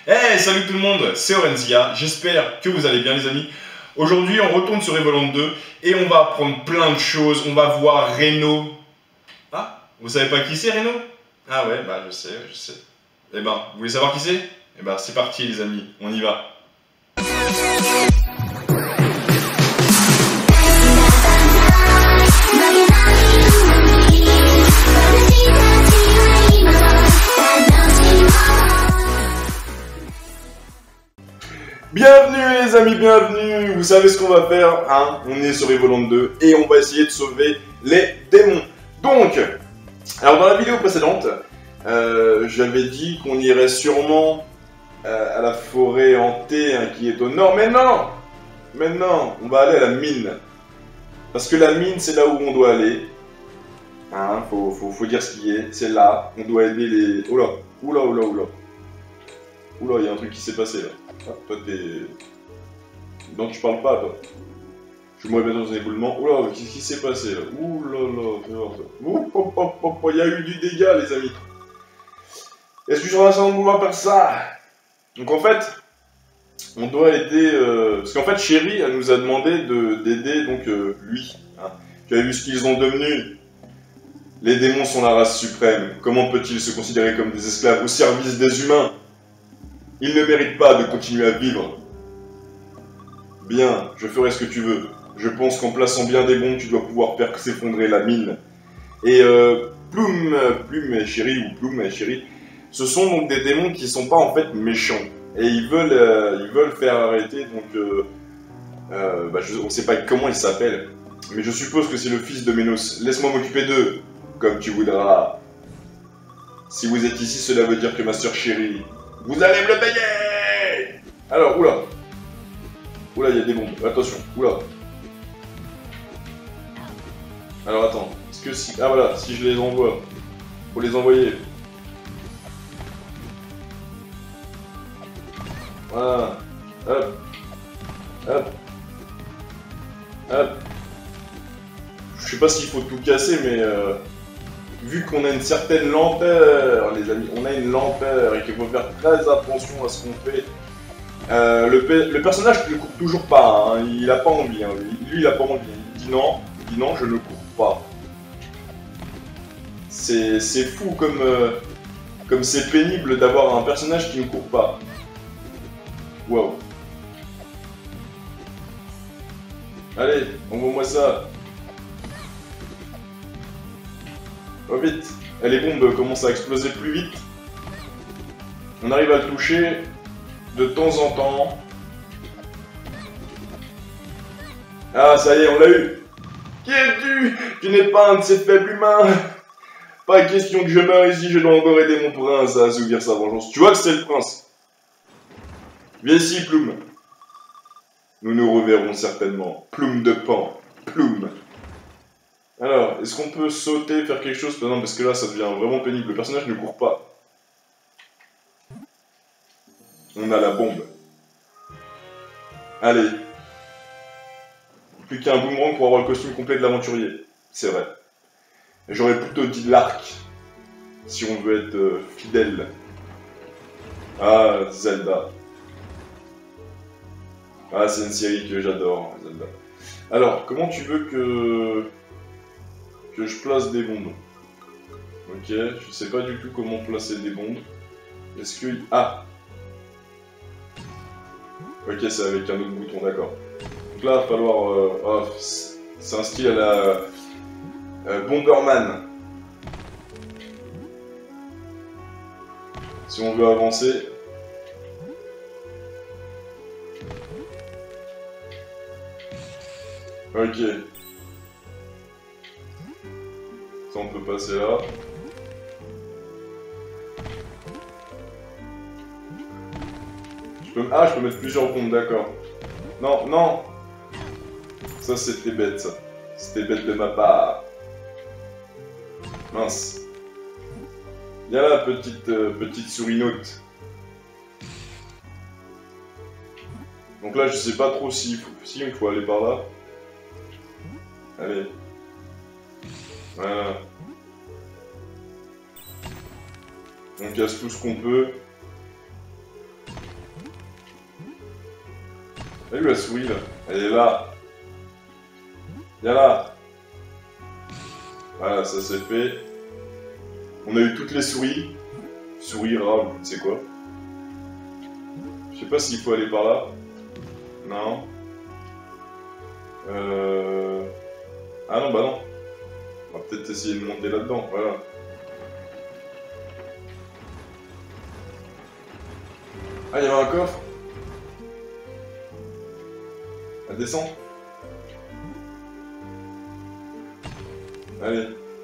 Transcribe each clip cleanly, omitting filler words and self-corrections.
Hey, salut tout le monde, c'est Orenzia, j'espère que vous allez bien les amis. Aujourd'hui on retourne sur Evoland 2 et on va apprendre plein de choses, on va voir Reno. Ah, vous savez pas qui c'est Reno? Ah ouais, bah je sais. Eh ben, vous voulez savoir qui c'est? Eh ben c'est parti les amis, on y va. Bienvenue les amis, bienvenue. Vous savez ce qu'on va faire, hein? On est sur Evoland 2 et on va essayer de sauver les démons. Donc, alors dans la vidéo précédente, j'avais dit qu'on irait sûrement à la forêt hantée hein, qui est au nord. Mais non, on va aller à la mine. Parce que la mine, c'est là où on doit aller. Hein, faut dire ce qui est. C'est là, on doit aider les... Oula, il y a un truc qui s'est passé là. Ah, toi t'es... Donc tu parles pas toi. Je me remets dans un éboulement. Oula, qu'est-ce qui s'est passé là? Oula, il y a eu du dégât les amis. Est-ce que je suis en vouloir faire ça? Donc en fait, on doit aider... Parce qu'en fait Chérie, elle nous a demandé d'aider donc lui. Hein. Tu as vu ce qu'ils ont devenu? Les démons sont la race suprême. Comment peut-il se considérer comme des esclaves au service des humains? Il ne mérite pas de continuer à vivre. Bien, je ferai ce que tu veux. Je pense qu'en plaçant bien des bombes, tu dois pouvoir faire s'effondrer la mine. Et Plume et Chérie, ce sont donc des démons qui sont pas en fait méchants. Et ils veulent faire arrêter, donc on ne sait pas comment ils s'appellent. Mais je suppose que c'est le fils de Ménos. Laisse-moi m'occuper d'eux, comme tu voudras. Si vous êtes ici, cela veut dire que ma sœur Chérie... Vous allez me le payer! Alors, oula, il y a des bombes, attention, oula. Alors attends, est-ce que si... Ah voilà, si je les envoie, faut les envoyer. Voilà, hop. Je sais pas s'il faut tout casser, mais... vu qu'on a une certaine lenteur, les amis, on a une lenteur et qu'il faut faire très attention à ce qu'on fait. Le personnage ne court toujours pas, hein, il a pas envie, hein, lui il a pas envie, il dit non, je ne cours pas. C'est fou comme c'est pénible d'avoir un personnage qui ne court pas. Waouh. Allez, envoie-moi ça. Oh vite. Et les bombes commencent à exploser plus vite. On arrive à le toucher de temps en temps. Ah ça y est, on l'a eu. Qui es-tu? Tu n'es pas un de ces faibles humains. Pas question que je meure ici, je dois encore aider mon prince à assouvir sa vengeance. Tu vois que c'est le prince. Viens ici, Plume. Nous nous reverrons certainement. Plume de Pan. Plume. Alors, est-ce qu'on peut sauter, faire quelque chose? Non, parce que là, ça devient vraiment pénible. Le personnage ne court pas. On a la bombe. Allez. Plus qu'un boomerang pour avoir le costume complet de l'aventurier. C'est vrai. J'aurais plutôt dit l'arc. Si on veut être fidèle. Ah, Zelda. Ah, c'est une série que j'adore, Zelda. Alors, comment tu veux que je place des bombes? Ok, je sais pas du tout comment placer des bombes. Est-ce que... Ah! Ok, c'est avec un autre bouton, d'accord. Donc là, il va falloir... Oh, c'est un style à la... Bomberman. Si on veut avancer... Ok. Ça, on peut passer là. Ah, je peux mettre plusieurs bombes, d'accord. Non. Ça, c'était bête, ça. C'était bête de ma part. Mince. Viens là, petite sourinote. Donc là, je sais pas trop si il faut aller par là. Allez. Voilà. On casse tout ce qu'on peut. Elle est où la souris là? Elle est là. Viens là. Voilà, ça c'est fait. On a eu toutes les souris. Souris, rats, ou je ne sais quoi. Je sais pas s'il faut aller par là. Non. Ah non, bah non. On va peut-être essayer de monter là-dedans, voilà. Ah, il y avait un coffre. Elle descend. Allez.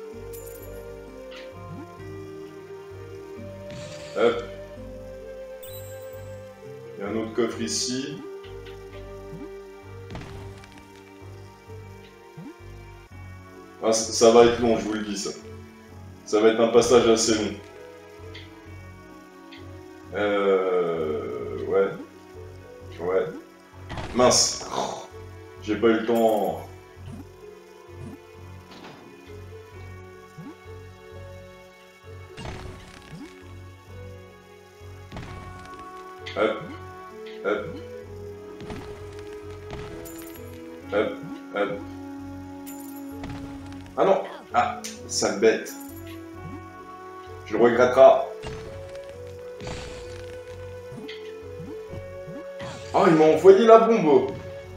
Hop. Il y a un autre coffre ici. Ah, ça va être long, je vous le dis, ça. Ça va être un passage assez long. Ouais. Ouais. Mince. J'ai pas eu le temps. Hop. Hop. Hop. Hop. Ah non! Ah, sale bête. Je le regretterai. Oh, il m'a envoyé la bombe!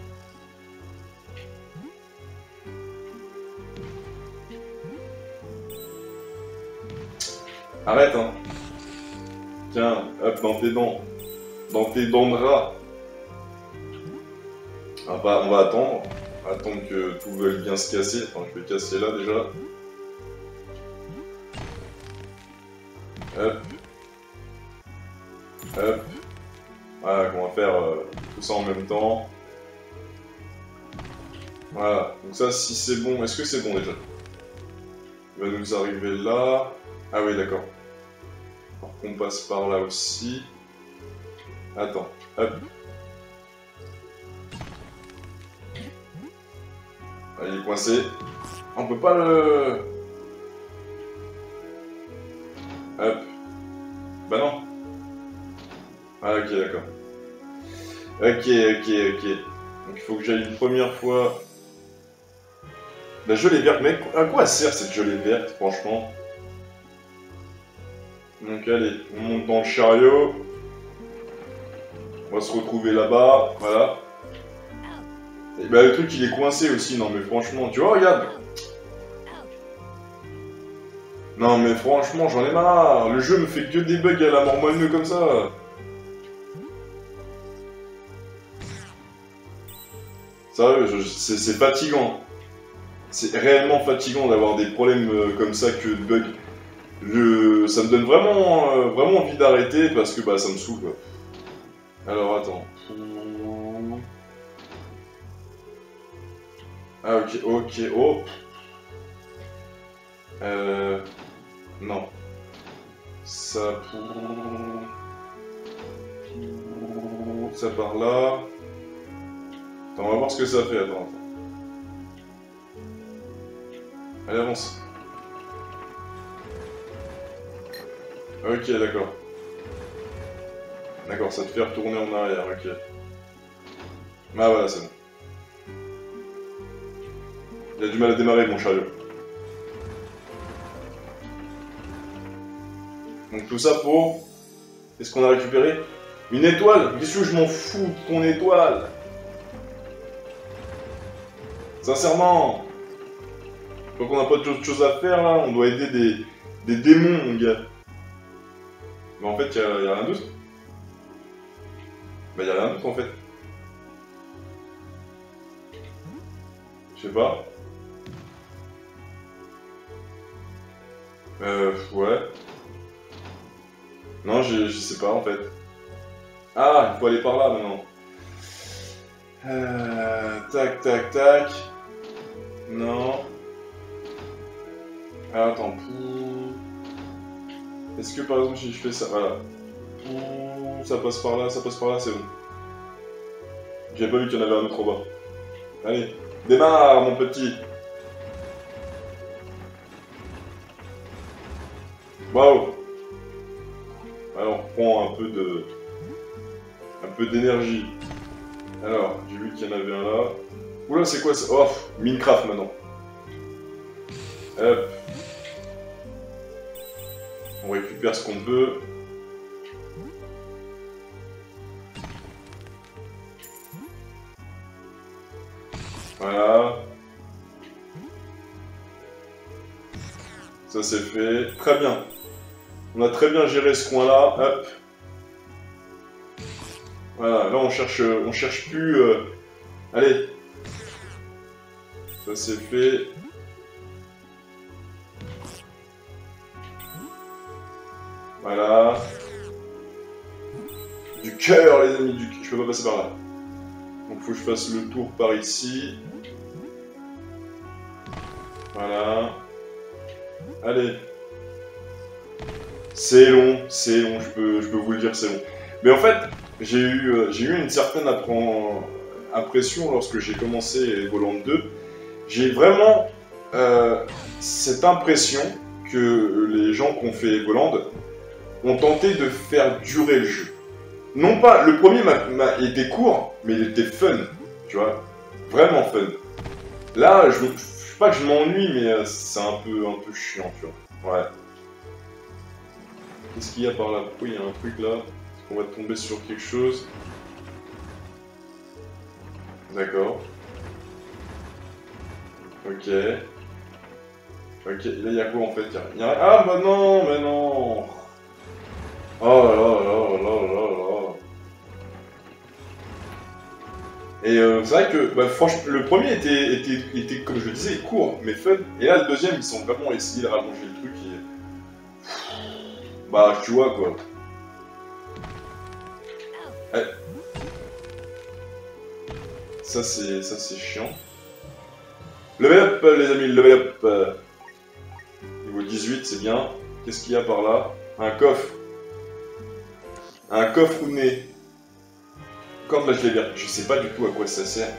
Arrête, hein. Tiens, hop, dans tes dents. Dans tes dents de rat. On va attendre. Attendre que tout veuille bien se casser. Attends, je vais casser là déjà. Hop. Hop. Voilà, on va faire tout ça en même temps. Voilà. Donc ça, si c'est bon... Est-ce que c'est bon déjà? Il va nous arriver là. Ah oui, d'accord. Alors qu'on passe par là aussi. Attends. Hop. Ah, il est coincé. On peut pas le... Hop. Bah non. Ah ok, d'accord. Ok. Donc il faut que j'aille une première fois... La gelée verte, mec, à quoi elle sert cette gelée verte, franchement? Donc allez, on monte dans le chariot. On va se retrouver là-bas, voilà. Et bah le truc il est coincé aussi, non mais franchement, tu vois, regarde. Non mais franchement, j'en ai marre. Le jeu me fait que des bugs à la mort moelleux comme ça. Sérieux, c'est fatigant. C'est réellement fatigant d'avoir des problèmes comme ça que de bugs. Ça me donne vraiment envie d'arrêter parce que bah ça me saoule quoi. Alors attends. Ah ok, oh. Non. Ça ça par là. Attends, on va voir ce que ça fait, attends. Allez, avance. Ok, d'accord. D'accord, ça te fait retourner en arrière, ok. Ah voilà, c'est bon. Il a du mal à démarrer, mon chariot. Donc tout ça pour... Qu'est-ce qu'on a récupéré? Une étoile? Qu'est-ce que je m'en fous de ton étoile? Sincèrement, je crois qu'on n'a pas d'autre chose à faire là, on doit aider des démons, mon gars. Mais en fait, y a rien d'autre. Bah, y a rien d'autre en fait. Je sais pas. Ouais. Non, je sais pas en fait. Ah, il faut aller par là maintenant. Tac. Non. Ah, attends. Est-ce que par exemple si je fais ça, voilà. Ça passe par là, c'est bon. J'avais pas vu qu'il y en avait un autre au bas. Allez, démarre mon petit. Waouh. Alors on reprend un peu d'énergie. Alors, j'ai vu qu'il y en avait un là. Oula, c'est quoi ça? Oh, Minecraft maintenant. Hop. On récupère ce qu'on peut. Voilà. Ça c'est fait. Très bien. On a très bien géré ce coin-là. Hop. Voilà, là on cherche plus... Allez. Ça c'est fait. Voilà. Du cœur les amis, je peux pas passer par là. Donc faut que je fasse le tour par ici. Voilà. Allez. C'est long, je peux vous le dire, c'est long. Mais en fait, j'ai eu une certaine impression lorsque j'ai commencé Evoland 2. J'ai vraiment cette impression que les gens qui ont fait Evoland ont tenté de faire durer le jeu. Non pas, le premier était court, mais il était fun, tu vois, vraiment fun. Là, je sais pas que je m'ennuie, mais c'est un peu chiant, tu vois. Ouais. Qu'est-ce qu'il y a par là? Oui, il y a un truc là. Est-ce qu'on va tomber sur quelque chose? D'accord. Ok. Ok, là il y a quoi en fait? Ah bah non, mais non. Oh là là là là là. Et c'est vrai que, bah, franchement, le premier était, comme je le disais, court, mais fun. Et là, le deuxième, ils sont vraiment essayé de rallonger le truc et... Bah, tu vois, quoi. Ouais. Ça, c'est chiant. Level up, les amis, level up. Niveau 18, c'est bien. Qu'est-ce qu'il y a par là? Un coffre. Un coffre ou nez. Quand là, je l'ai bien. Je sais pas du tout à quoi ça sert.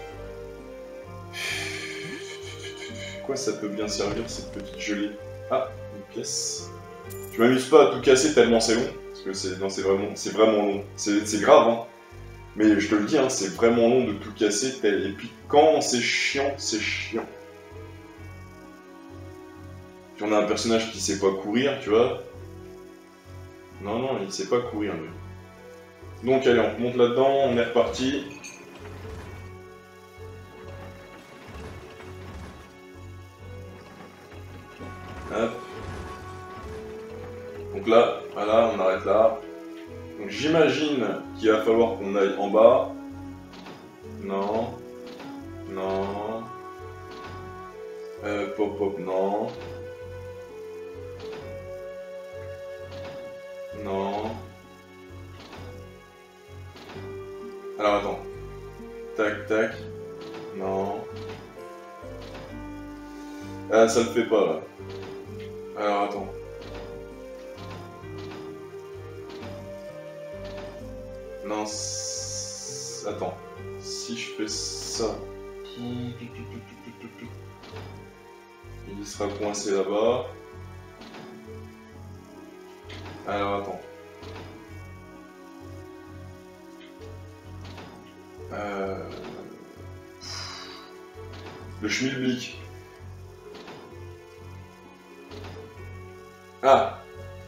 Quoi ça peut bien servir cette petite gelée? Ah, une pièce. Je m'amuse pas à tout casser tellement c'est long. Parce que c'est vraiment long. C'est grave, hein. Mais je te le dis, hein, c'est vraiment long de tout casser. Et puis quand c'est chiant, c'est chiant. Puis on a un personnage qui sait pas courir, tu vois. Non, non, il sait pas courir, lui. Donc allez, on monte là-dedans, on est reparti. Hop. Donc là, voilà, on arrête là. Donc j'imagine qu'il va falloir qu'on aille en bas. Non. Non. Pop, pop, non. Non. Alors attends. Tac, tac. Non. Ah, ça le fait pas là. Alors attends. Non. Attends. Si je fais ça. Il sera coincé là-bas. Alors attends. Le schmilblick. Ah.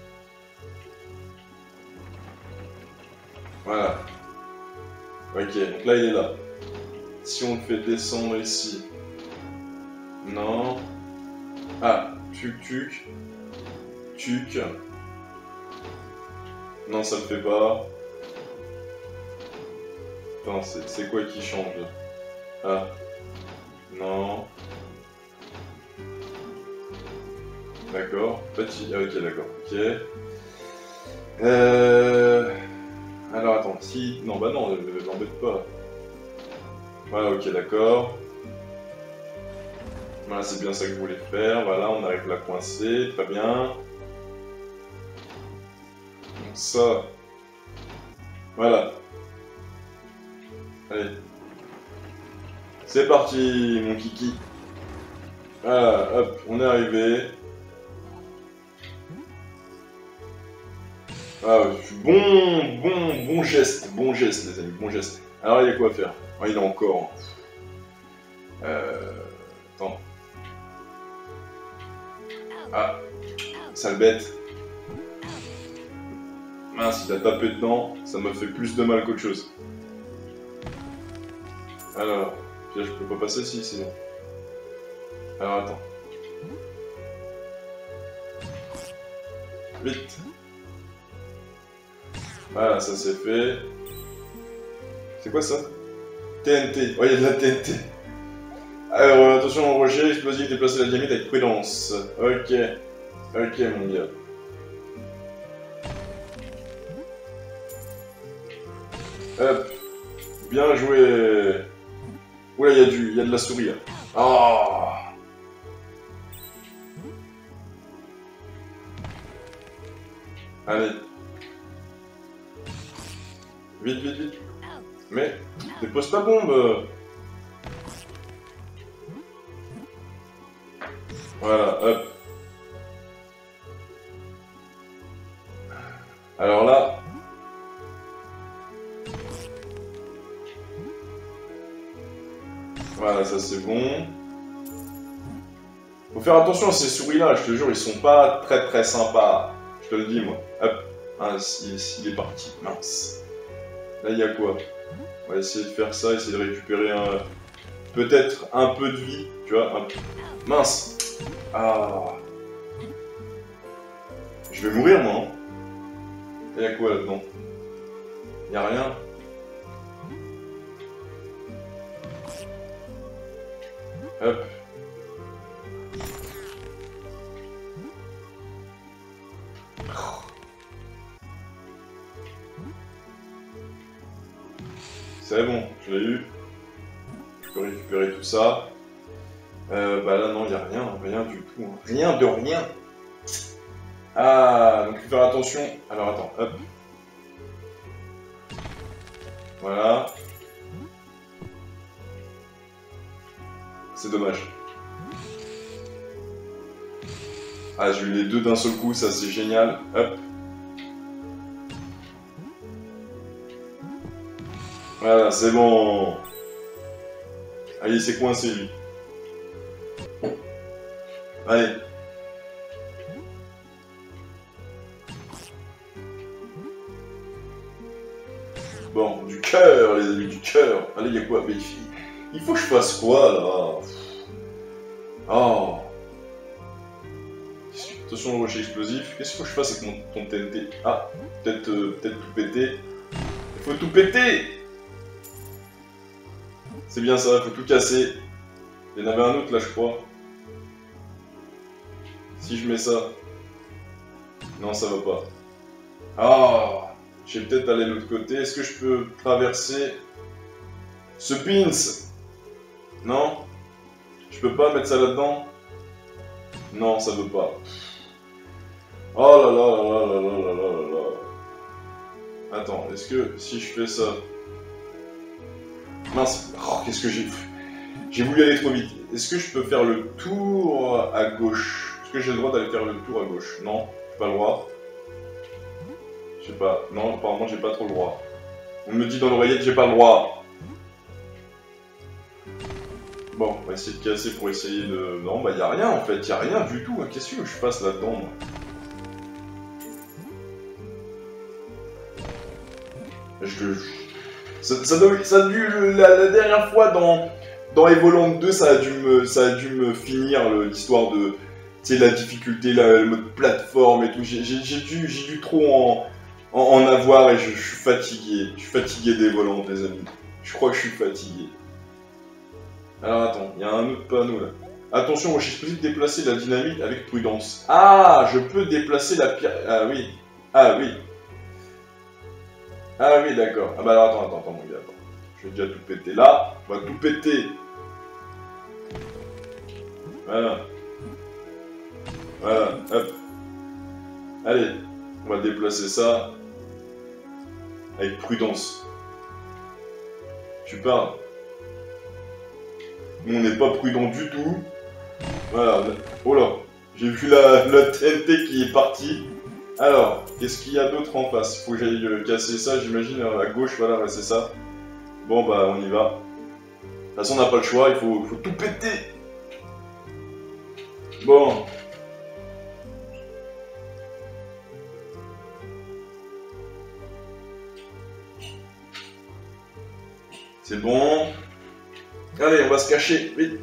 Voilà. Ok, donc là il est là. Si on le fait descendre ici. Non. Ah, tuc tuc. Tuc. Non, ça le fait pas. Attends, c'est quoi qui change là? Ah. Non. D'accord. Petit. Ah, ok, d'accord. Ok. Alors attends, si. Non, bah non, l'embête pas. Voilà, ok, d'accord. Voilà, c'est bien ça que je voulais faire. Voilà, on arrive là coincé. Très bien. Donc ça. Voilà. Allez. C'est parti, mon kiki. Voilà, hop, on est arrivé. Ah, bon geste, les amis, bon geste. Alors, il y a quoi à faire? Ah, il a encore. Attends. Ah, sale bête. Mince, il a tapé dedans, ça m'a fait plus de mal qu'autre chose. Alors, là, je peux pas passer si, c'est bon. Alors, attends. Vite. Voilà, ça c'est fait. C'est quoi ça? TNT. Oh, il y a de la TNT. Alors, attention au rocher, explosif, déplacer la dynamite avec prudence. Ok. Ok, mon gars. Hop. Bien joué. Oula, il y a de la souris là. Oh. Allez. Vite, vite, vite. Mais, dépose ta bombe. Voilà, hop. Alors là... Voilà, ça c'est bon. Faut faire attention à ces souris-là, je te jure, ils sont pas très sympas. Je te le dis, moi. Hop. Ah, il est parti. Mince. Là, il y a quoi? On va essayer de faire ça, essayer de récupérer peut-être un peu de vie, tu vois. Mince. Ah. Je vais mourir, moi. Hein. Il y a quoi là-dedans? Il y a rien. Hop. C'est bon, je l'ai eu. Je peux récupérer tout ça. Bah là non, il n'y a rien du tout. Hein. Rien de rien. Ah, donc il faut faire attention. Alors attends, hop. Voilà. C'est dommage. Ah, j'ai eu les deux d'un seul coup, ça c'est génial. Hop. Voilà, c'est bon. Allez, c'est coincé lui. Allez. Bon, du cœur, les amis, du cœur. Allez, il y a quoi? Mais il faut que je fasse quoi, là? Oh. Attention au rocher explosif. Qu'est-ce qu'il faut que je fasse avec ton TNT? Ah, peut-être tout péter. Il faut tout péter! C'est bien ça, il faut tout casser. Il y en avait un autre là, je crois. Si je mets ça... Non, ça va pas. Ah! Je vais peut-être aller de l'autre côté. Est-ce que je peux traverser ce pins? Non? Je peux pas mettre ça là-dedans? Non, ça veut pas. Oh là là là là là là là là là. Attends, est-ce que si je fais ça... Mince, oh, qu'est-ce que j'ai fait? J'ai voulu aller trop vite. Est-ce que je peux faire le tour à gauche? Est-ce que j'ai le droit d'aller faire le tour à gauche? Non, j'ai pas le droit. Je sais pas. Non, apparemment j'ai pas trop le droit. On me dit dans l'oreillette que j'ai pas le droit. Bon, on va essayer de casser pour essayer de... Non, bah y a rien en fait, y a rien du tout. Qu'est-ce que je fasse là-dedans, moi? Ça a dû la dernière fois dans Evoland 2, ça a dû me finir l'histoire de la difficulté, le mode plateforme et tout. J'ai dû trop en avoir et je suis fatigué. Je suis fatigué d'Evoland, les amis. Je crois que je suis fatigué. Alors attends, il y a un autre panneau là. Attention, rocher explosif, déplacer la dynamite avec prudence. Ah, je peux déplacer la pierre. Ah oui. Ah oui. Ah oui, d'accord. Ah bah alors attends, mon gars, attends. Je vais déjà tout péter là. On va tout péter. Voilà. Voilà, hop. Allez, on va déplacer ça. Avec prudence. Tu parles. Nous, on n'est pas prudent du tout. Voilà. Oh là. J'ai vu la TNT qui est partie. Alors, qu'est-ce qu'il y a d'autre en face? Il faut que j'aille casser ça, j'imagine, à gauche, voilà, ouais, c'est ça. Bon, bah, on y va. De toute façon, on n'a pas le choix, il faut tout péter. Bon. C'est bon. Allez, on va se cacher, vite.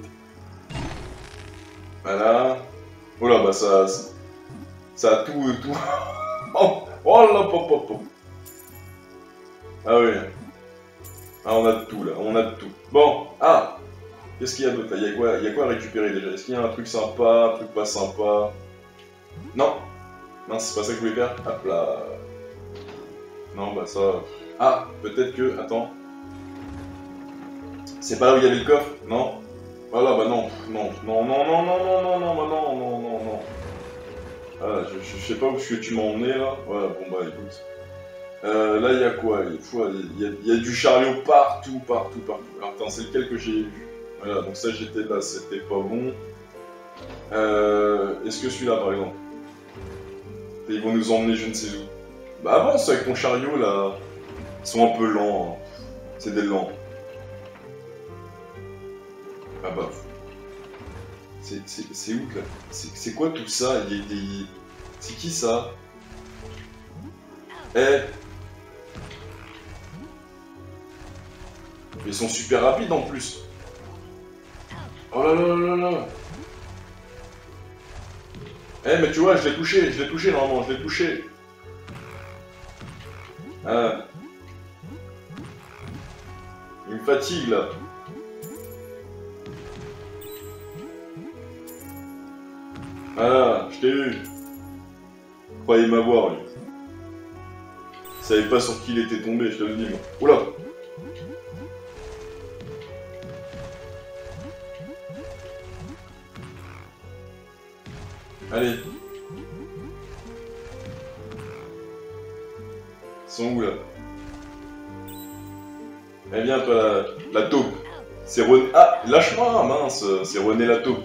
Voilà. Oh là, bah ça a tout... Oh, oh là, pop, pop, pop. Ah oui. Ah, on a de tout, là. On a de tout. Bon, ah. Qu'est-ce qu'il y a d'autre, là? Il y a quoi à récupérer, déjà? Est-ce qu'il y a un truc sympa, un truc pas sympa? Non. Non, c'est pas ça que je voulais faire. Hop là. Non, bah ça... Ah, peut-être que... Attends. C'est pas là où il y avait le coffre? Non. Voilà, bah non. Non, non, non, non, non, non, non, non, bah non, non, non, non. Ah, je sais pas où est-ce que tu m'as emmené, là. Voilà, bon bah écoute. Là, il y a quoi? Il y a du chariot partout, partout, partout. Alors, attends, c'est lequel que j'ai vu? Voilà, donc ça, j'étais là, c'était pas bon. Est-ce que celui-là, par exemple? Et ils vont nous emmener je ne sais où. Bah avance avec ton chariot, là. Ils sont un peu lents. Hein. C'est des lents. Ah bah... C'est où, là? C'est quoi tout ça? C'est qui, ça? Eh, ils sont super rapides en plus. Oh là là là là là. Eh mais tu vois, je l'ai touché normalement, je l'ai touché. Ah. Il me fatigue là. Ah, je t'ai eu. Croyez m'avoir lui. Il savait pas sur qui il était tombé, je te le dis moi. Oula. Allez. Ils sont où là? Eh bien toi la taupe. C'est René. Ah, lâche-moi, mince, c'est René la taupe.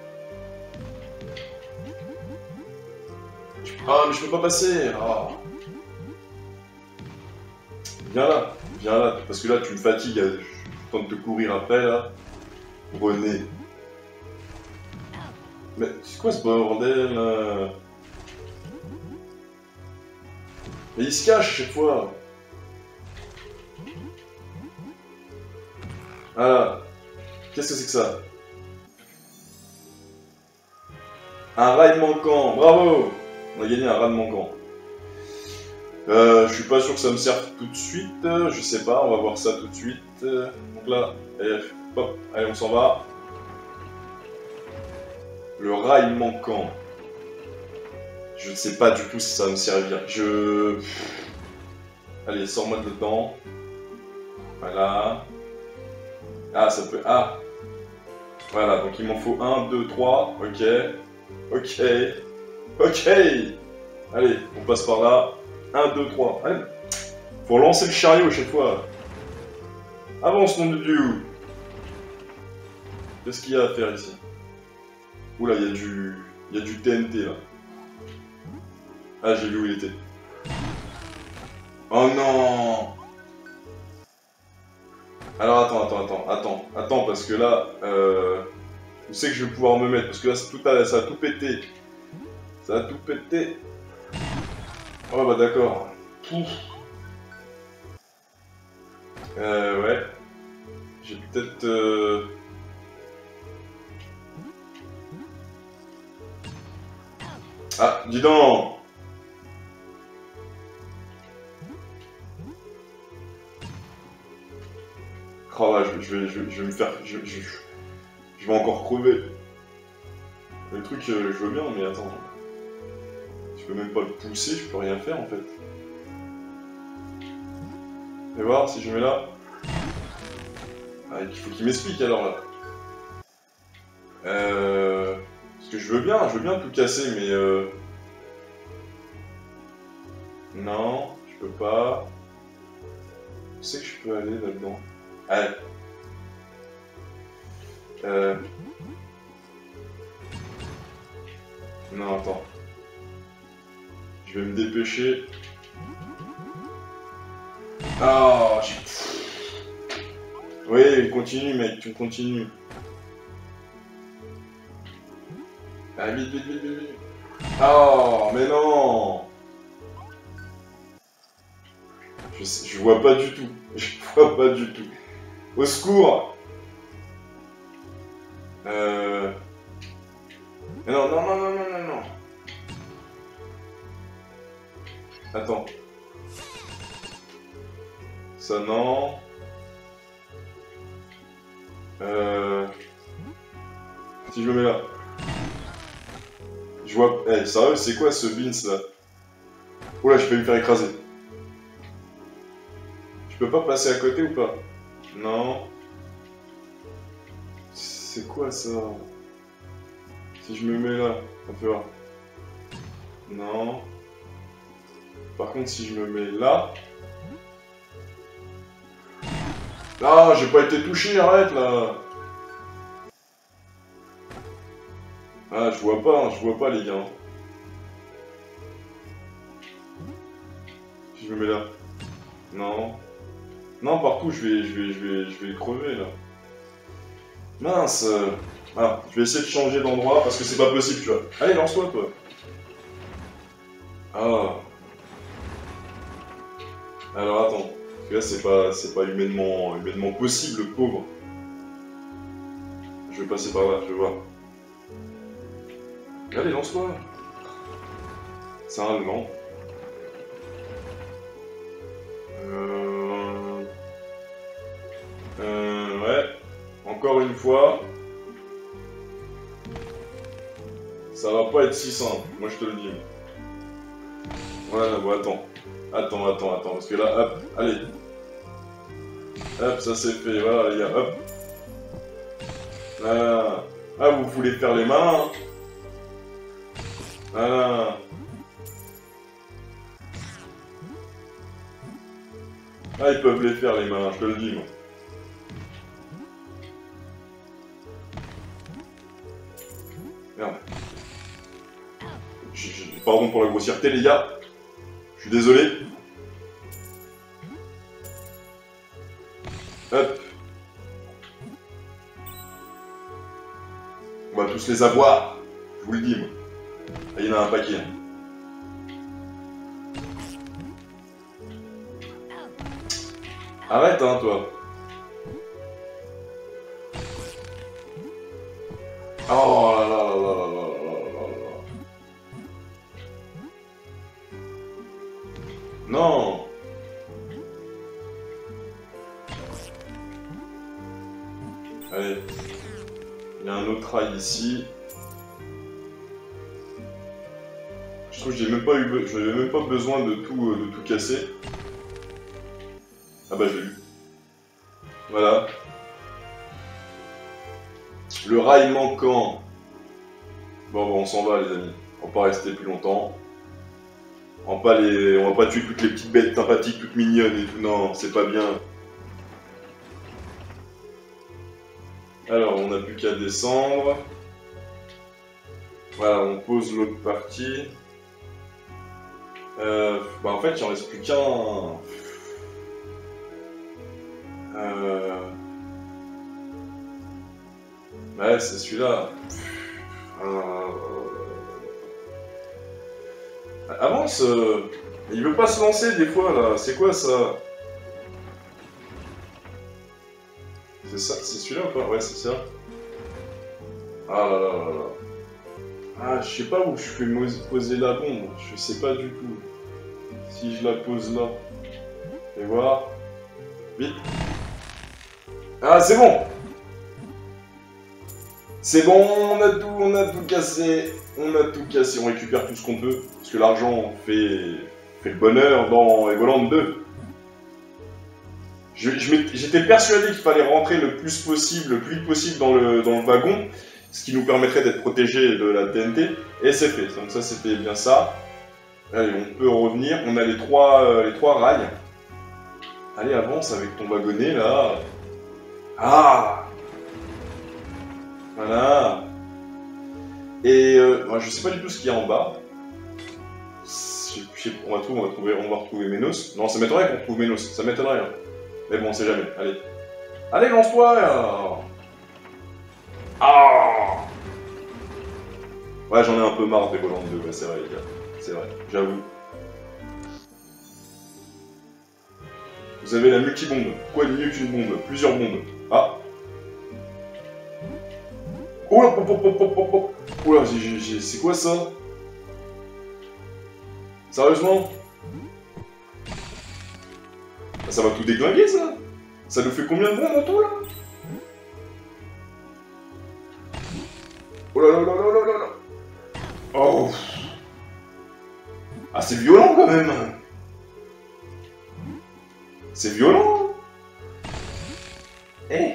Ah mais je peux pas passer. Ah. Viens là, parce que là tu me fatigues, je tente de te courir après là. René. Mais c'est quoi ce bordel là? Mais il se cache chaque fois. Ah, qu'est-ce que c'est que ça? Un raid manquant, bravo! On a gagné un raid manquant. Je suis pas sûr que ça me serve tout de suite, je sais pas, on va voir ça tout de suite. Donc là, hop, allez on s'en va. Le rail manquant. Je ne sais pas du tout si ça va me servir. Allez, sors-moi de dedans. Voilà. Ah, ça peut... Ah. Voilà, donc il m'en faut 1, 2, 3. Ok. Ok. Ok. Allez, on passe par là. 1, 2, 3. Allez. Faut lancer le chariot à chaque fois. Avance, nom de Dieu. Qu'est-ce qu'il y a à faire ici? Oula, il y a du TNT là. Ah, j'ai vu où il était. Oh non! Alors attends, parce que là, je sais que je vais pouvoir me mettre, parce que là, ça a tout pété. Ça a tout pété. Oh bah d'accord. Ouais. J'ai peut-être... Ah, dis donc! Oh là, je vais me faire... Je vais encore crever. Le truc, je veux bien, mais attends. Je peux même pas le pousser, je peux rien faire en fait. Et voir si je mets là. Ah, il faut qu'il m'explique alors là. Parce que je veux bien tout casser, mais non, je peux pas. Je sais que je peux aller là-dedans. Allez. Non, attends. Je vais me dépêcher. Ah, oui, continue, mec, tu continues. Ah, vite, vite, vite, vite, vite. Oh, mais non. Je vois pas du tout. Je vois pas du tout. Au secours. Non, non, non, non, non, non, non. Attends. Ça, non. Si je me mets là. Je vois... Eh, sérieux, c'est quoi ce Vince là? Oh là, je vais me faire écraser. Je peux pas passer à côté ou pas? Non. C'est quoi ça? Si je me mets là, on peut voir. Non. Par contre, si je me mets là... Ah, j'ai pas été touché, arrête là. Ah, je vois pas les gars. Si je me mets là. Non. Non, partout, je vais crever là. Mince. Ah, je vais essayer de changer d'endroit parce que c'est pas possible, tu vois. Allez, lance-toi, toi. Ah. Alors attends. Parce que là, c'est pas humainement possible, le pauvre. Je vais passer par là, je vais voir. Allez, lance-toi. C'est un allemand. Ouais. Encore une fois. Ça va pas être si simple, moi je te le dis. Voilà, bon, attends. Attends, parce que là, hop, allez. Hop, ça c'est fait, voilà les gars, hop. Voilà. Ah, vous voulez faire les mains, hein. Voilà. Ah, ils peuvent les faire les mains, je te le dis, moi. Merde. Pardon pour la grossièreté, les gars. Je suis désolé. Hop. On va tous les avoir. Je vous le dis, moi. Ah, il y en a un paquet. Arrête, hein, toi. Oh là là là là là là là là là. Non. Allez. Il y a un autre rail ici. Je trouve que j'ai même pas j'avais même pas besoin de tout casser. Ah bah j'ai lu. Voilà. Le rail manquant. Bon, on s'en va les amis. On va pas rester plus longtemps. On va pas tuer toutes les petites bêtes sympathiques, toutes mignonnes et tout. Non, c'est pas bien. Alors, on n'a plus qu'à descendre. Voilà, on pose l'autre partie. Bah en fait, il en reste plus qu'un. Ouais, c'est celui-là. Avance. Il veut pas se lancer des fois là. C'est quoi ça? C'est ça, c'est celui-là ou pas? Ouais, c'est ça. Ah là là là là. Ah, je sais pas où je vais poser la bombe. Je sais pas du tout. Si je la pose là. Et voir. Vite. Ah, c'est bon. C'est bon, on a tout cassé. On a tout cassé. On récupère tout ce qu'on peut. Parce que l'argent fait le bonheur dans Evoland 2. J'étais persuadé qu'il fallait rentrer le plus vite possible dans le wagon, ce qui nous permettrait d'être protégés de la TNT, et c'est fait. Donc ça, c'était bien ça. Allez, on peut revenir. On a les trois rails. Allez, avance avec ton wagonnet, là. Ah! Voilà. Et moi, je sais pas du tout ce qu'il y a en bas. J'ai on va retrouver Ménos. Non, ça m'étonnerait qu'on retrouve Ménos, ça m'étonnerait. Hein. Mais bon, on sait jamais. Allez. Allez, lance-toi. Ah. Ouais, j'en ai un peu marre des volants de 2, ouais, c'est vrai, les gars. C'est vrai, j'avoue. Vous avez la multi-bombe. Quoi de mieux qu'une bombe? Plusieurs bombes. Ah. Oh là, oh là, c'est quoi ça? Sérieusement? Ça va tout déglinguer, ça? Ça nous fait combien de bombes en tout, là? Oh là là là là là là là! Oh! Ah, c'est violent, quand même! C'est violent! Eh!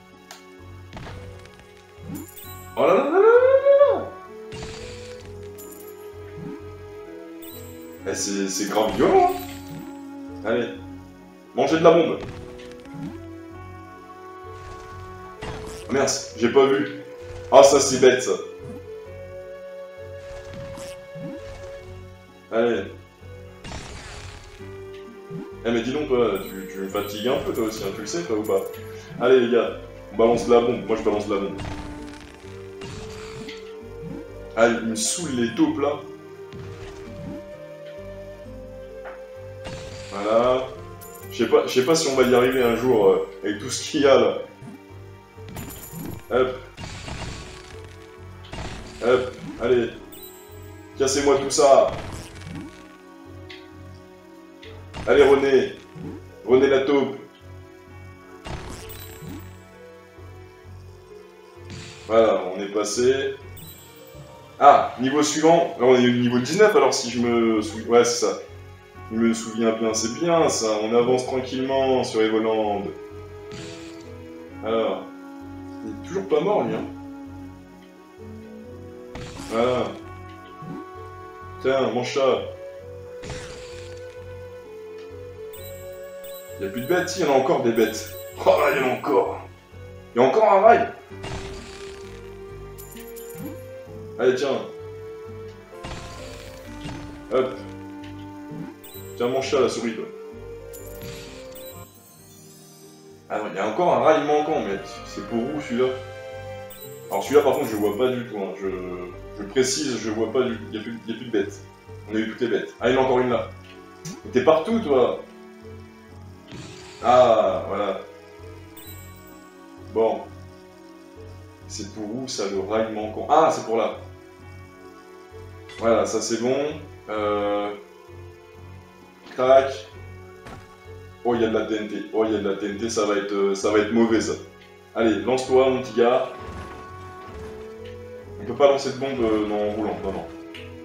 Oh là là là là là là! Eh, c'est grave violent, hein. Allez, mangez de la bombe. Oh merde, j'ai pas vu. Ah, ça c'est bête, ça. Allez. Eh mais dis donc, toi, tu me fatigues un peu, toi aussi, hein, tu le sais, toi, ou pas? Allez, les gars, on balance de la bombe. Moi, je balance de la bombe. Allez, il me saoule les taupes, là. Voilà. Je sais pas si on va y arriver un jour avec tout ce qu'il y a là. Hop. Hop. Allez. Cassez-moi tout ça. Allez René. René la taupe. Voilà, on est passé. Ah, niveau suivant. Là on est au niveau 19 alors si je me souviens. Ouais, c'est ça. Je me souviens bien, c'est bien ça, on avance tranquillement sur Evoland. Alors, il est toujours pas mort lui, hein. Voilà. Tiens, mange ça. Il n'y a plus de bêtes, si, il y en a encore des bêtes. Oh là, il y en a encore. Il y a encore un rail. Allez, tiens. Hop. Tiens, mange ça, la souris, toi. Ah non, il y a encore un rail manquant, mais c'est pour où, celui-là? Alors, celui-là, par contre, je vois pas du tout. Hein. Je précise, je vois pas du tout. Il n'y a plus de bêtes. On a eu toutes les bêtes. Ah, il y en a encore une là. T'es partout, toi. Ah, voilà. Bon. C'est pour où, ça, le rail manquant? Ah, c'est pour là. Voilà, ça, c'est bon. Crac. Oh, il y a de la TNT. Oh, il y a de la TNT, ça va être mauvais, ça. Allez, lance-toi, mon petit gars. On peut pas lancer de bombe en roulant, non, non.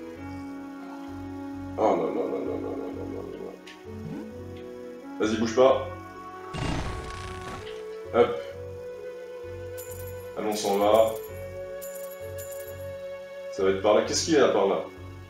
Oh là là là là là là là là là. Vas-y, bouge pas. Hop. Allons, on s'en va. Ça va être par là. Qu'est-ce qu'il y a là, par là?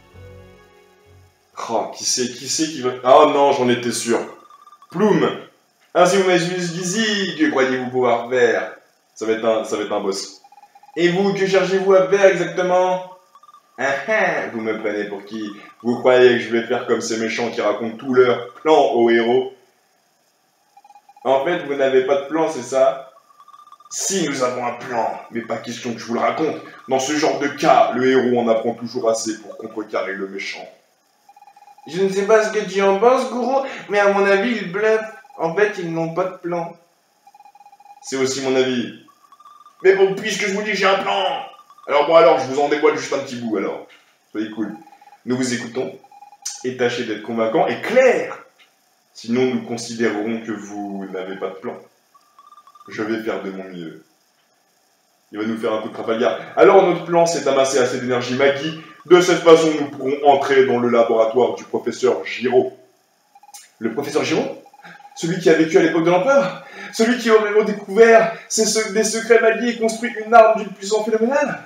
Oh, qui c'est qui va... Oh non, j'en étais sûr. Plume. Ainsi vous m'avez dit, que croyez-vous pouvoir faire? Ça va être un boss. Et vous, que cherchez-vous à faire exactement? Ah ah, vous me prenez pour qui? Vous croyez que je vais faire comme ces méchants qui racontent tout leur plan aux héros? En fait, vous n'avez pas de plan, c'est ça? Si, nous avons un plan, mais pas question que je vous le raconte. Dans ce genre de cas, le héros en apprend toujours assez pour contrecarrer le méchant. Je ne sais pas ce que tu en penses, Gourou, mais à mon avis, ils bluffent. En fait, ils n'ont pas de plan. C'est aussi mon avis. Mais bon, puisque je vous dis que j'ai un plan, alors je vous en dévoile juste un petit bout, alors. Soyez cool. Nous vous écoutons, et tâchez d'être convaincant et clair. Sinon, nous considérerons que vous n'avez pas de plan. Je vais faire de mon mieux. Il va nous faire un coup de Trafalgar. Alors, notre plan, c'est d'amasser assez d'énergie Maggie. De cette façon, nous pourrons entrer dans le laboratoire du professeur Giraud. Le professeur Giraud? Celui qui a vécu à l'époque de l'Empereur? Celui qui aurait redécouvert des secrets Maggie et construit une arme d'une puissance phénoménale?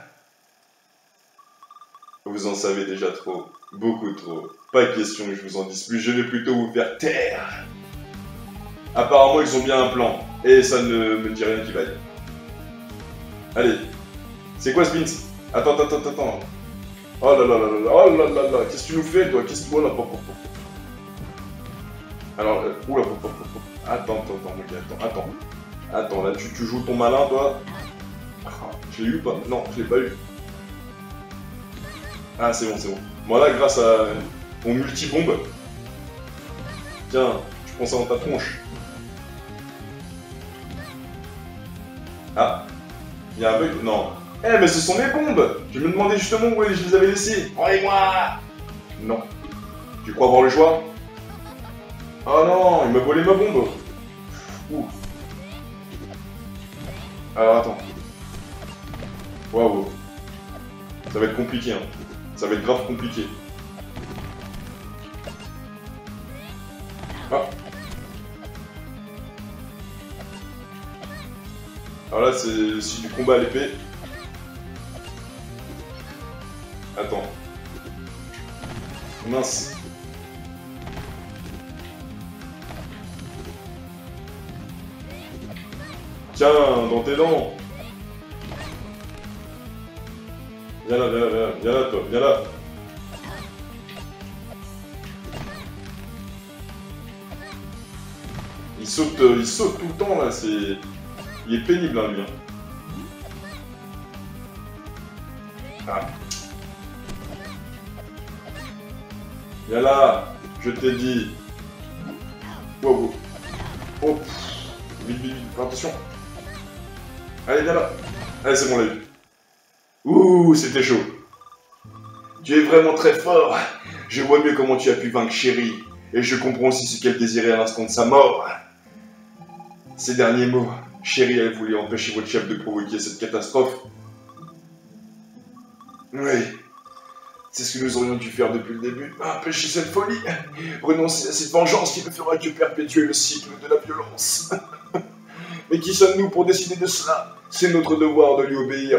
Vous en savez déjà trop. Beaucoup trop. Pas question que je vous en dise plus, je vais plutôt vous faire taire. Apparemment, ils ont bien un plan. Et ça ne me dit rien qui vaille. Allez. C'est quoi ce Vince? Attends. Oh là là là là, oh là là là, qu'est-ce que tu nous fais, toi? Qu'est-ce que tu vois là? Alors, oula, attends, mon gars, attends. Attends, là, tu joues ton malin, toi? Ah, je l'ai eu ou pas? Non, je l'ai pas eu. Ah, c'est bon, c'est bon. Moi, là, grâce à mon multi-bombe, tiens, je prends ça dans ta tronche. Ah, il y a un bug? Non. Eh, mais ce sont mes bombes! Je me demandais justement où je les avais laissées. Rendez-moi! Non. Tu crois avoir le choix? Oh non, il m'a volé ma bombe. Ouh. Alors attends. Waouh. Ça va être compliqué, hein. Ça va être grave compliqué. Ah. Alors là, c'est du combat à l'épée. Attends. Mince. Tiens, dans tes dents. Viens là, viens là, toi, viens là. Il saute tout le temps là, c'est... Il est pénible hein, lui. Hein. Ah. Viens là, je t'ai dit. Wow. Oh. Vite, attention. Allez, viens là. Allez, c'est bon, là. Ouh, c'était chaud. Tu es vraiment très fort. Je vois mieux comment tu as pu vaincre Chéri. Et je comprends aussi ce qu'elle désirait à l'instant de sa mort. Ces derniers mots, Chéri, elle voulait empêcher votre chef de provoquer cette catastrophe. Oui. C'est ce que nous aurions dû faire depuis le début. Empêcher cette folie. Renoncer à cette vengeance qui ne fera que perpétuer le cycle de la violence. Mais qui sommes-nous pour décider de cela? C'est notre devoir de lui obéir.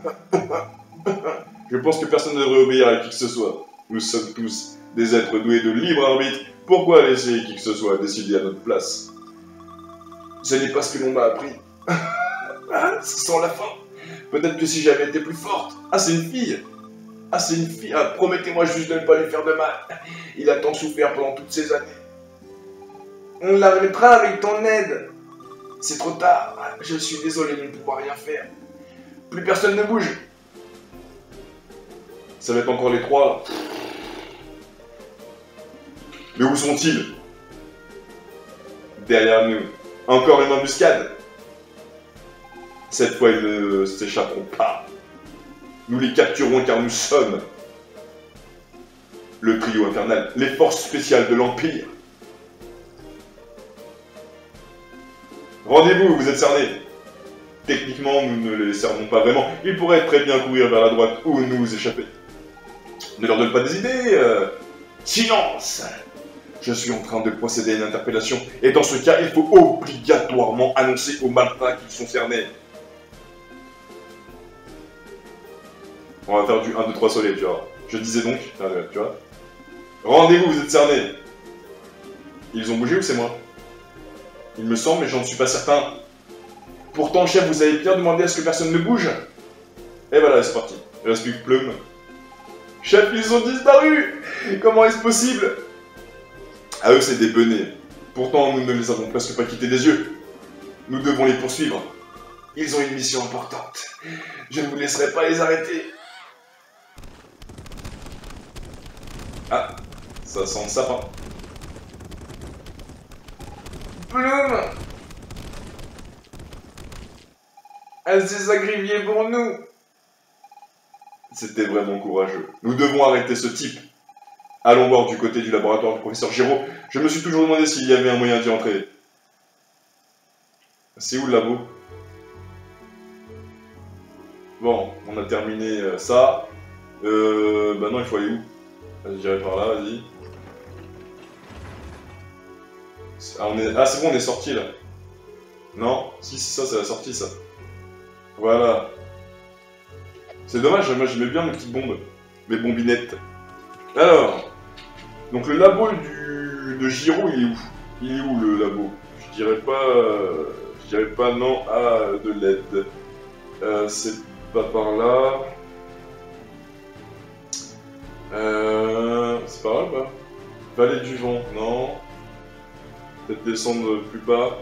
Je pense que personne ne devrait obéir à qui que ce soit. Nous sommes tous des êtres doués de libre arbitre. Pourquoi laisser qui que ce soit décider à notre place? Ce n'est pas ce que l'on m'a appris. Ce sent la fin. Peut-être que si j'avais été plus forte. Ah, c'est une fille. Ah, c'est une fille. Ah, promettez-moi juste de ne pas lui faire de mal. Il a tant souffert pendant toutes ces années. On l'arrêtera avec ton aide. C'est trop tard. Je suis désolé de ne pouvoir rien faire. Plus personne ne bouge. Ça va être encore les trois, là. Mais où sont-ils? Derrière nous. Encore une embuscade. Cette fois, ils ne s'échapperont pas. Nous les capturerons car nous sommes le trio infernal, les forces spéciales de l'Empire. Rendez-vous, vous êtes cernés. Techniquement, nous ne les cernons pas vraiment. Ils pourraient très bien courir vers la droite ou nous échapper. Ne leur donne pas des idées. Silence! Je suis en train de procéder à une interpellation. Et dans ce cas, il faut obligatoirement annoncer aux malfrats qu'ils sont cernés. On va faire du 1, 2, 3 soleil, tu vois. Je disais donc, tu vois. Rendez-vous, vous êtes cernés. Ils ont bougé ou c'est moi? Il me semble, mais j'en suis pas certain. Pourtant, chef, vous avez bien demandé à ce que personne ne bouge. Et voilà, c'est parti. Il reste plus que Plume. Chef, ils ont disparu. Comment est-ce possible? À eux, c'est des benets. Pourtant, nous ne les avons presque pas quittés des yeux. Nous devons les poursuivre. Ils ont une mission importante. Je ne vous laisserai pas les arrêter. Ah, ça sent le sapin. Plume! Elle s'est sacrifiée pour nous. C'était vraiment courageux. Nous devons arrêter ce type. Allons voir du côté du laboratoire du professeur Giraud. Je me suis toujours demandé s'il y avait un moyen d'y entrer. C'est où le labo? Bon, on a terminé ça. Bah non, il faut aller où? Vas-y, j'irai par là, vas-y. Ah, c'est bon, on est sorti là. Non? Si, c'est ça, c'est la sortie, ça. Voilà. C'est dommage, moi j'aimais bien mes petites bombes. Mes bombinettes. Alors. Donc le labo de Giraud, il est où? Il est où le labo? Je dirais pas non à de l'aide. C'est pas par là. C'est pas grave, bah. Vallée du vent, non. Peut-être descendre plus bas.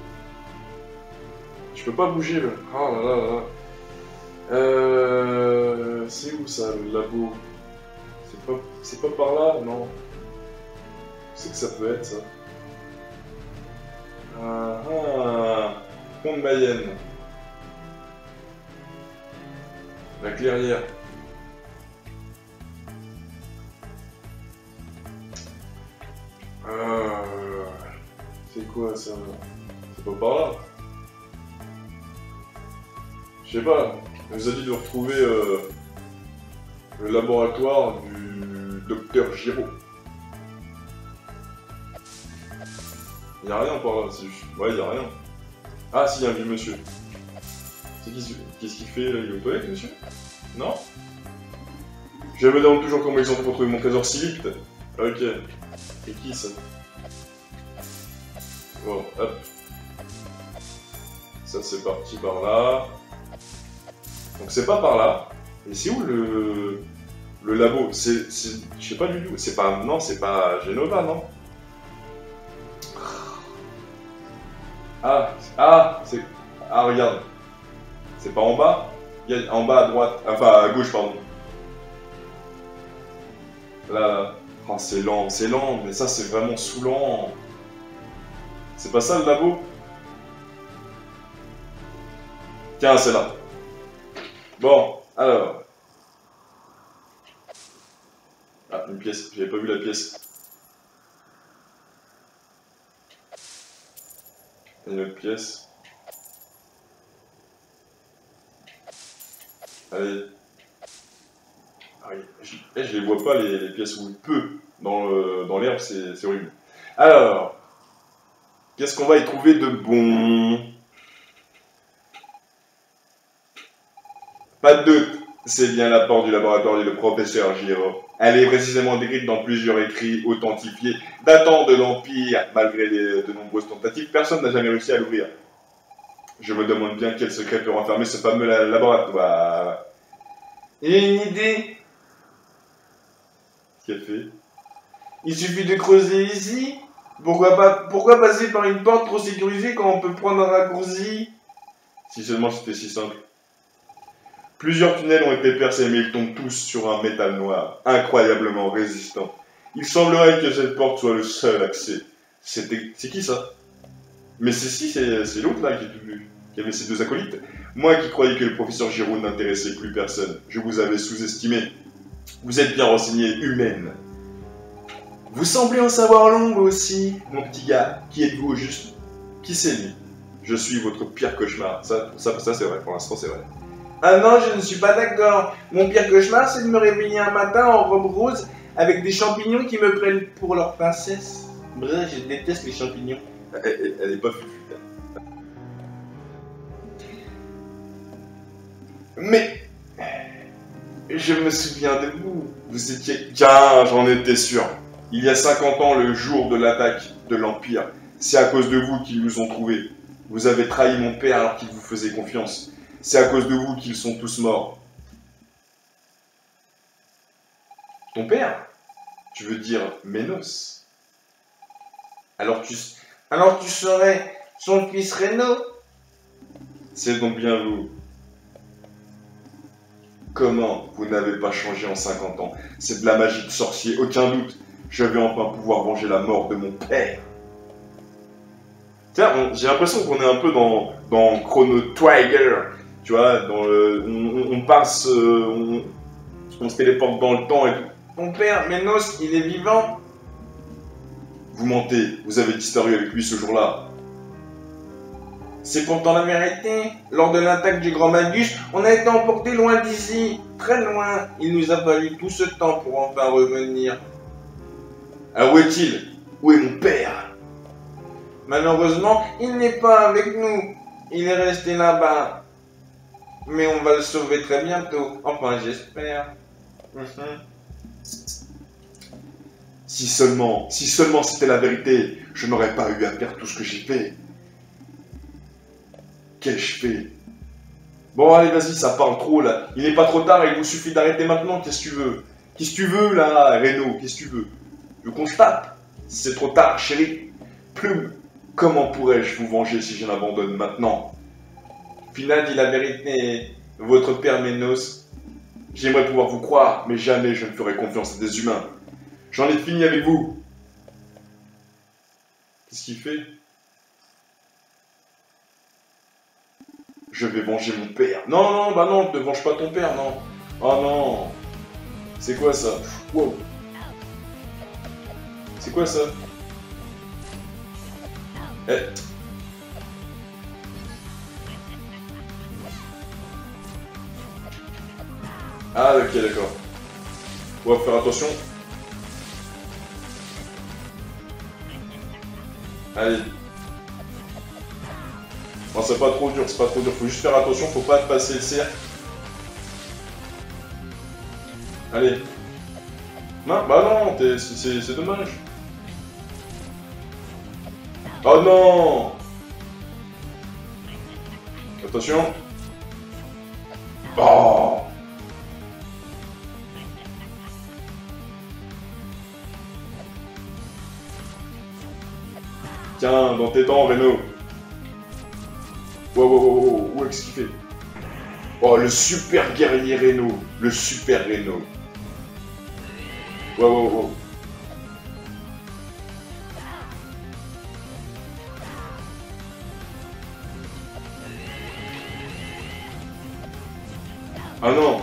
Je peux pas bouger, là. Ah là là là. C'est où ça, le labo? C'est pas par là, non. C'est que ça peut être, ça. Ah ah. Pont de Mayenne. La clairière. C'est quoi ça? C'est pas par là. Je sais pas. On nous a dit de retrouver le laboratoire du docteur Giraud. Y'a rien par là, c'est juste... Ouais, y'a rien. Ah si, y'a un vieux monsieur. Qu'est-ce qu'il fait là? Il est aux toilettes, monsieur? Non? Je me demande toujours comment ils ont fait pour trouver mon trésor si vite. Ok. Et qui ça? Bon, hop. Ça c'est parti par là. Donc c'est pas par là. Et c'est où le labo? Je sais pas du tout. C'est pas... Non, c'est pas Genova, non? C'est... Ah, regarde. C'est pas en bas? Il y a en bas à droite. Enfin, à gauche, pardon. Là. Oh, c'est lent, mais ça, c'est vraiment saoulant. C'est pas ça, le labo? Tiens, c'est là. Bon, alors. Ah, une pièce. J'avais pas vu la pièce. Une autre pièce. Allez. Ah oui. Je les vois pas, les pièces où il peut. Dans l'herbe, c'est horrible. Alors. Qu'est-ce qu'on va y trouver de bon? Pas de doute. C'est bien la porte du laboratoire du professeur Giraud. Elle est précisément décrite dans plusieurs écrits authentifiés datant de l'Empire. Malgré de nombreuses tentatives, personne n'a jamais réussi à l'ouvrir. Je me demande bien quel secret peut renfermer ce fameux laboratoire. Et une idée? Qu'est-ce qu'elle fait? Il suffit de creuser ici. Pourquoi passer par une porte trop sécurisée quand on peut prendre un raccourci? Si seulement c'était si simple. Plusieurs tunnels ont été percés, mais ils tombent tous sur un métal noir, incroyablement résistant. Il semblerait que cette porte soit le seul accès. C'est qui ça? Mais c'est l'autre là qui avait ses deux acolytes. Moi qui croyais que le professeur Giraud n'intéressait plus personne, je vous avais sous-estimé. Vous êtes bien renseigné, humaine. Vous semblez en savoir long, vous aussi, mon petit gars. Qui êtes-vous au juste? Qui c'est lui? Je suis votre pire cauchemar. Ça c'est vrai, pour l'instant c'est vrai. Ah non, je ne suis pas d'accord. Mon pire cauchemar, c'est de me réveiller un matin en robe rose avec des champignons qui me prennent pour leur princesse. Bref, je déteste les champignons. Elle est pas fufu. Mais... Je me souviens de vous. Vous étiez... Tiens, j'en étais sûr. Il y a 50 ans, le jour de l'attaque de l'Empire, c'est à cause de vous qu'ils nous ont trouvés. Vous avez trahi mon père alors qu'il vous faisait confiance. C'est à cause de vous qu'ils sont tous morts. Ton père? Tu veux dire Ménos? Alors tu serais son fils Reno? C'est donc bien vous. Comment vous n'avez pas changé en 50 ans? C'est de la magie de sorcier, aucun doute. Je vais enfin pouvoir venger la mort de mon père. Tiens, j'ai l'impression qu'on est un peu dans Chrono Trigger. Tu vois, on passe, on se téléporte dans le temps et tout. Ton père, Ménos, il est vivant? Vous mentez, vous avez disparu avec lui ce jour-là. C'est pourtant la vérité. Lors de l'attaque du Grand Magus, on a été emporté loin d'ici, très loin. Il nous a fallu tout ce temps pour enfin revenir. Alors où est-il? Où est mon père? Malheureusement, il n'est pas avec nous. Il est resté là-bas. Mais on va le sauver très bientôt. Enfin, j'espère. Si seulement c'était la vérité, je n'aurais pas eu à faire tout ce que j'ai fait. Qu'ai-je fait? Bon, allez, vas-y, ça parle trop, là. Il n'est pas trop tard, il vous suffit d'arrêter maintenant, qu'est-ce que tu veux? Qu'est-ce que tu veux là, Reno? Qu'est-ce que tu veux? Tu veux qu'on se tape? C'est trop tard, chérie. Plume, comment pourrais-je vous venger si je l'abandonne maintenant? Fina dit la vérité, votre père Ménos. J'aimerais pouvoir vous croire, mais jamais je ne ferai confiance à des humains. J'en ai fini avec vous. Qu'est-ce qu'il fait? Je vais venger mon père. Non, non, bah non, ne venge pas ton père, non. Oh non. C'est quoi ça? Wow. C'est quoi ça? Eh. Ah ok, d'accord. On va faire attention. Allez. Non, c'est pas trop dur, c'est pas trop dur. Faut juste faire attention, faut pas passer le cercle. Allez. Non, bah non, c'est dommage. Oh non! Attention. Oh! Tiens, dans tes dents, Reno. Wow, wow, wow, wow, wow, qu'est-ce qu'il fait? Oh, le super guerrier Reno. Le super Reno. Wow, wow, wow. Ah non!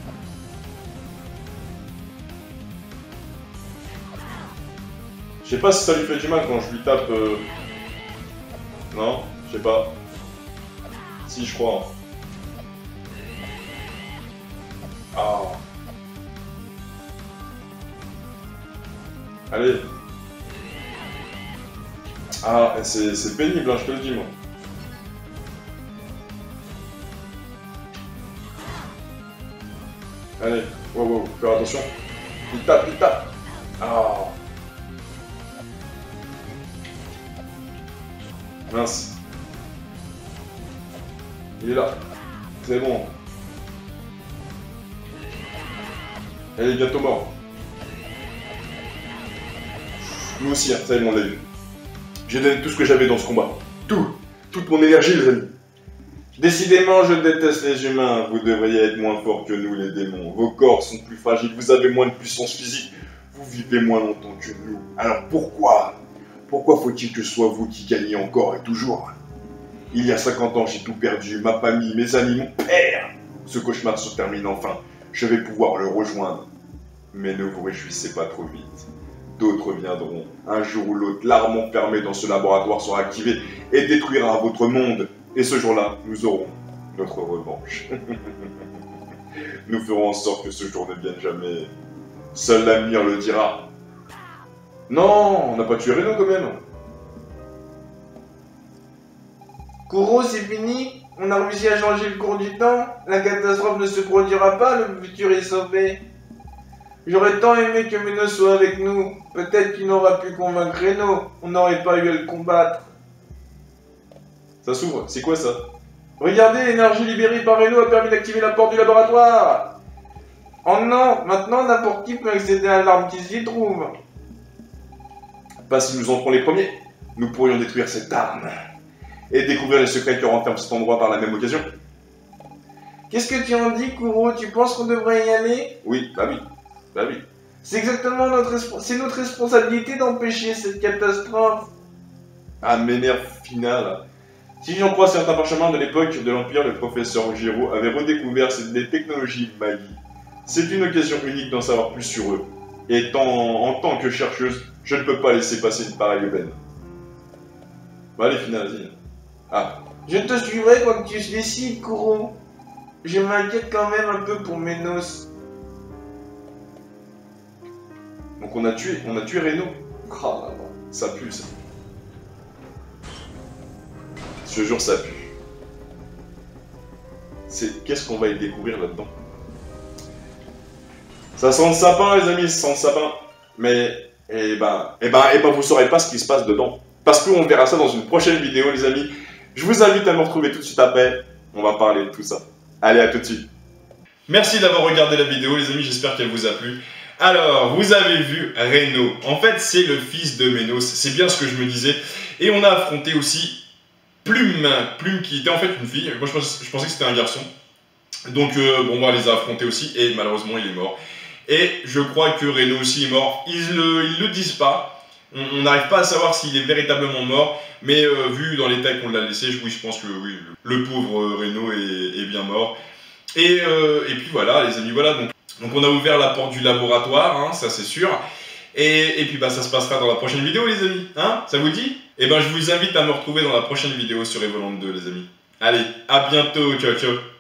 Je sais pas si ça lui fait du mal quand je lui tape. Non, je sais pas. Si, je crois. Ah. Allez. Ah, c'est pénible, hein, je te le dis, moi. Allez, wow, wow, faire attention. Il tape, il tape. Ah. Mince. Il est là. C'est bon. Elle est bientôt morte. Nous aussi, hein, ça y est, on l'a eu. J'ai donné tout ce que j'avais dans ce combat. Tout. Toute mon énergie, les amis. Décidément, je déteste les humains. Vous devriez être moins forts que nous, les démons. Vos corps sont plus fragiles, vous avez moins de puissance physique. Vous vivez moins longtemps que nous. Alors pourquoi? Pourquoi faut-il que ce soit vous qui gagnez encore et toujours? Il y a 50 ans, j'ai tout perdu. Ma famille, mes amis, mon père. Ce cauchemar se termine enfin. Je vais pouvoir le rejoindre. Mais ne vous réjouissez pas trop vite. D'autres viendront. Un jour ou l'autre, l'arme enfermée dans ce laboratoire sera activée et détruira votre monde. Et ce jour-là, nous aurons notre revanche. Nous ferons en sorte que ce jour ne vienne jamais. Seul l'avenir le dira. Non, on n'a pas tué Reno quand même. Kuro, c'est fini? On a réussi à changer le cours du temps? La catastrophe ne se produira pas, le futur est sauvé. J'aurais tant aimé que Ménos soit avec nous. Peut-être qu'il n'aura pu convaincre Reno. On n'aurait pas eu à le combattre. Ça s'ouvre, c'est quoi ça? Regardez, l'énergie libérée par Reno a permis d'activer la porte du laboratoire. Oh non, maintenant n'importe qui peut accéder à l'arme qui s'y trouve. Pas si nous entrons les premiers. Nous pourrions détruire cette arme. Et découvrir les secrets qui renferment cet endroit par la même occasion. Qu'est-ce que tu en dis, Kuro? Tu penses qu'on devrait y aller? Oui, bah oui. Bah oui. C'est exactement notre responsabilité d'empêcher cette catastrophe. Ah, m'énerve Fina. Si j'en crois certains parchemins de l'époque de l'Empire, le professeur Giro avait redécouvert des technologies magie. C'est une occasion unique d'en savoir plus sur eux. Et en tant que chercheuse, je ne peux pas laisser passer une pareille aubaine. Bah allez Fina, vas-y. Ah. Je te suivrai quoi que tu décides, Kuro. Je m'inquiète quand même un peu pour Ménos. Donc on a tué Reno. Oh là là, ça pue ça. Je te jure, ça pue. Qu'est-ce qu'on va y découvrir là-dedans? Ça sent le sapin, les amis, ça sent le sapin. Mais, vous saurez pas ce qui se passe dedans. Parce qu'on verra ça dans une prochaine vidéo, les amis. Je vous invite à me retrouver tout de suite après. On va parler de tout ça. Allez, à tout de suite. Merci d'avoir regardé la vidéo, les amis. J'espère qu'elle vous a plu. Alors, vous avez vu Reno. En fait, c'est le fils de Ménos. C'est bien ce que je me disais. Et on a affronté aussi Plume. Plume qui était en fait une fille. Moi, je pensais que c'était un garçon. Donc, bon, on va les affronter aussi. Et malheureusement, il est mort. Et je crois que Reno aussi est mort. Ils le disent pas. On n'arrive pas à savoir s'il est véritablement mort. Mais vu dans l'état qu'on l'a laissé, oui, je pense que oui, le pauvre Reno est bien mort. Et puis voilà, les amis, voilà. Donc on a ouvert la porte du laboratoire, hein, ça c'est sûr. Et puis bah ça se passera dans la prochaine vidéo, les amis. Hein, ça vous dit? Et ben je vous invite à me retrouver dans la prochaine vidéo sur Evoland 2, les amis. Allez, à bientôt, ciao ciao.